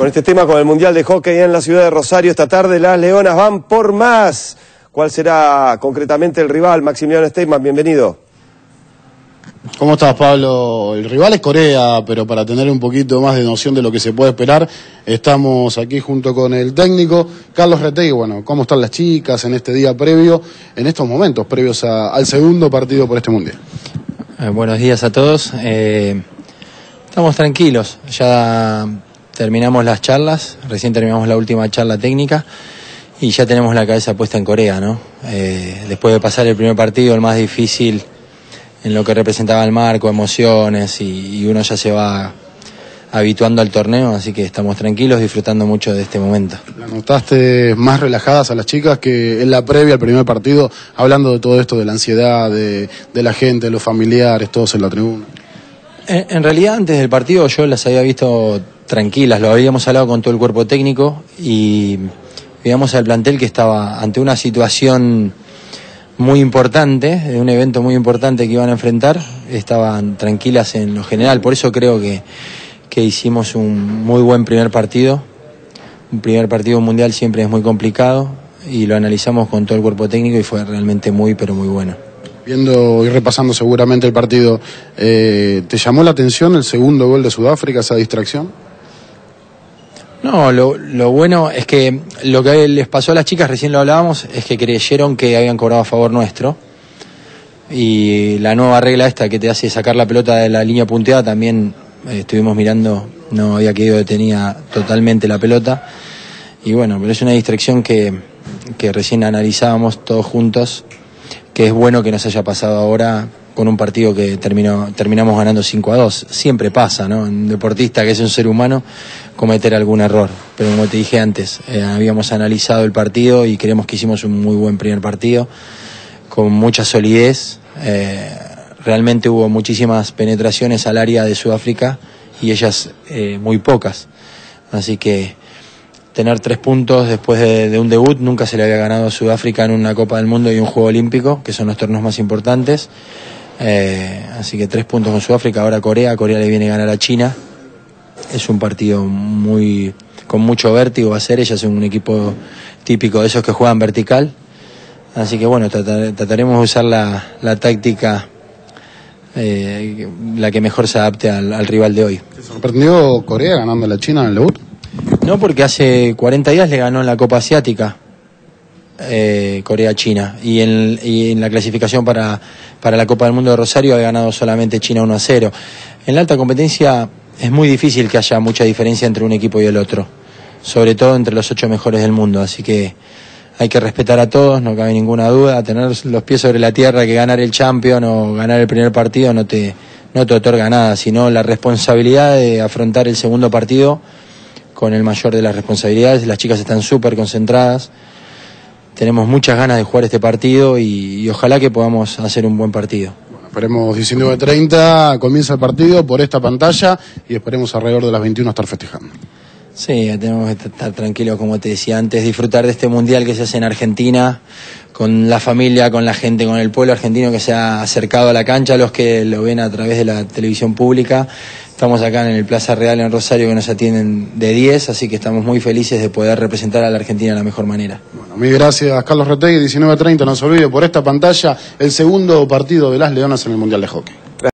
Con este tema, con el Mundial de Hockey en la ciudad de Rosario, esta tarde las Leonas van por más. ¿Cuál será concretamente el rival? Maximiliano Steinman, bienvenido. ¿Cómo estás, Pablo? El rival es Corea, pero para tener un poquito más de noción de lo que se puede esperar, estamos aquí junto con el técnico Carlos Retegui. Bueno, ¿cómo están las chicas en este día previo, en estos momentos previos al segundo partido por este Mundial? Buenos días a todos. Estamos tranquilos, ya terminamos las charlas, recién terminamos la última charla técnica y ya tenemos la cabeza puesta en Corea, ¿no? Después de pasar el primer partido, el más difícil en lo que representaba el marco, emociones, y uno ya se va habituando al torneo, así que estamos tranquilos, disfrutando mucho de este momento. ¿La notaste más relajadas a las chicas que en la previa al primer partido, hablando de todo esto, de la ansiedad, de la gente, de los familiares, todos en la tribuna? En realidad, antes del partido yo las había visto tranquilas, lo habíamos hablado con todo el cuerpo técnico y veíamos al plantel que estaba ante una situación muy importante, de un evento muy importante que iban a enfrentar, estaban tranquilas en lo general, por eso creo que hicimos un muy buen primer partido. Un primer partido mundial siempre es muy complicado y lo analizamos con todo el cuerpo técnico y fue realmente muy, pero muy bueno. Viendo y repasando seguramente el partido, ¿te llamó la atención el segundo gol de Sudáfrica, esa distracción? No, lo bueno es que lo que les pasó a las chicas, recién lo hablábamos, es que creyeron que habían cobrado a favor nuestro. Y la nueva regla esta que te hace sacar la pelota de la línea punteada, también estuvimos mirando, no había quedado detenida totalmente la pelota. Y bueno, pero es una distracción que recién analizábamos todos juntos, que es bueno que nos haya pasado ahora con un partido que terminamos ganando 5-2. Siempre pasa, ¿no? Un deportista que es un ser humano, cometer algún error. Pero como te dije antes, habíamos analizado el partido y creemos que hicimos un muy buen primer partido, con mucha solidez. Realmente hubo muchísimas penetraciones al área de Sudáfrica y ellas muy pocas. Así que tener 3 puntos después de un debut, nunca se le había ganado a Sudáfrica en una Copa del Mundo y un Juego Olímpico, que son los torneos más importantes. Así que 3 puntos con Sudáfrica, ahora Corea le viene a ganar a China. Es un partido con mucho vértigo va a ser, ellas son un equipo típico de esos que juegan vertical. Así que bueno, trataremos de usar la táctica la que mejor se adapte al rival de hoy. ¿Te sorprendió Corea ganando a la China en el debut? No, porque hace 40 días le ganó en la Copa Asiática Corea-China y en la clasificación para la Copa del Mundo de Rosario había ganado solamente China 1-0. En la alta competencia es muy difícil que haya mucha diferencia entre un equipo y el otro, sobre todo entre los 8 mejores del mundo, así que hay que respetar a todos, no cabe ninguna duda. Tener los pies sobre la tierra, que ganar el Champions o ganar el primer partido no te otorga nada, sino la responsabilidad de afrontar el segundo partido con el mayor de las responsabilidades. Las chicas están súper concentradas, tenemos muchas ganas de jugar este partido y ojalá que podamos hacer un buen partido. Bueno, esperemos 19:30, comienza el partido por esta pantalla y esperemos alrededor de las 21 estar festejando. Sí, tenemos que estar tranquilos, como te decía antes, disfrutar de este mundial que se hace en Argentina, con la familia, con la gente, con el pueblo argentino que se ha acercado a la cancha, los que lo ven a través de la televisión pública. Estamos acá en el Plaza Real en Rosario, que nos atienden de 10, así que estamos muy felices de poder representar a la Argentina de la mejor manera. Bueno, mil gracias, Carlos Retegui. 19:30, no se olvide, por esta pantalla, el segundo partido de las Leonas en el Mundial de Hockey.